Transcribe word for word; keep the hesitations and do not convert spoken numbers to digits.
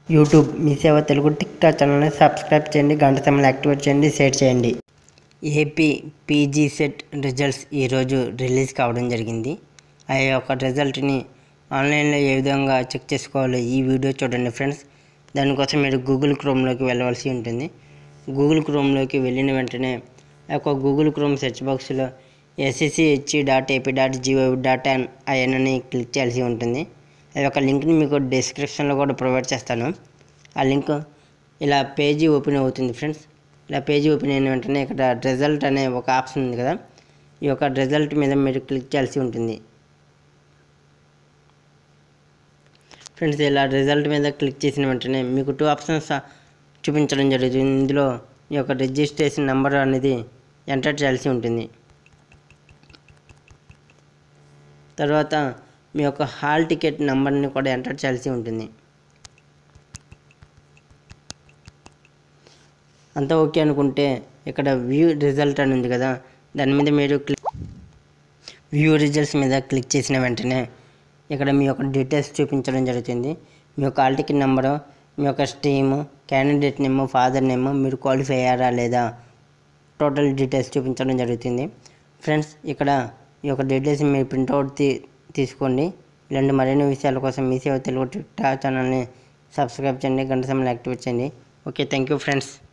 YouTube మీ సేవ Telugu TikTok ఛానల్ని subscribe చేయండి, గంట సమయంలో యాక్టివేట్ చేయండి, షేర్ చేయండి. ఏపీ పీజీ సెట్ రిజల్ట్స్ ఈరోజు రిలీజ్ కావడం జరిగింది. ఆ యొక్క రిజల్ట్ని ఆన్లైన్లో ఏ విధంగా చెక్ చేసుకోవాలో ఈ వీడియో చూడండి ఫ్రెండ్స్. దానికోసం మీరు గూగుల్ క్రోమ్లోకి వెళ్ళవలసి ఉంటుంది. గూగుల్ క్రోమ్లోకి వెళ్ళిన వెంటనే ఆ యొక్క గూగుల్ క్రోమ్ సెర్చ్ బాక్స్లో SSCH dot AP dot GOV dot in IN అని క్లిక్ చేయాల్సి ఉంటుంది. ఆ యొక్క లింక్ని మీకు డిస్క్రిప్షన్లో కూడా ప్రొవైడ్ చేస్తాను. ఆ లింక్ ఇలా పేజీ ఓపెన్ అవుతుంది ఫ్రెండ్స్. ఇలా పేజీ ఓపెన్ అయిన వెంటనే ఇక్కడ రిజల్ట్ అనే ఒక ఆప్షన్ ఉంది కదా, ఈ యొక్క రిజల్ట్ మీద మీరు క్లిక్ చేయాల్సి ఉంటుంది ఫ్రెండ్స్. ఇలా రిజల్ట్ మీద క్లిక్ చేసిన వెంటనే మీకు టూ ఆప్షన్స్ చూపించడం జరుగుతుంది. ఇందులో ఈ యొక్క రిజిస్ట్రేషన్ నెంబర్ అనేది ఎంటర్ చేయాల్సి ఉంటుంది. తర్వాత మీ యొక్క హాల్ టికెట్ నెంబర్ని కూడా ఎంటర్ చేయాల్సి ఉంటుంది. అంతా ఓకే అనుకుంటే ఇక్కడ వ్యూ రిజల్ట్ అని ఉంది కదా, దాని మీద మీరు క్లిక్ వ్యూ రిజల్ట్స్ మీద క్లిక్ చేసిన వెంటనే ఇక్కడ మీ యొక్క డీటెయిల్స్ చూపించడం జరుగుతుంది. మీ యొక్క హాల్ టికెట్ నెంబరు, మీ యొక్క stream, candidate name, father name, మీరు క్వాలిఫై అయ్యారా లేదా, టోటల్ డీటెయిల్స్ చూపించడం జరుగుతుంది ఫ్రెండ్స్. ఇక్కడ ఈ యొక్క డీటెయిల్స్ మీరు ప్రింట్అవుట్ తీ తీసుకోండి. ఇలాంటి మరిన్ని విషయాల కోసం మీ సేవ తెలుగు టిక్టాక్ ఛానల్ని సబ్స్క్రైబ్ చేయండి, గంట సమయంలో యాక్టివేట్ చేయండి. Okay, thank you friends.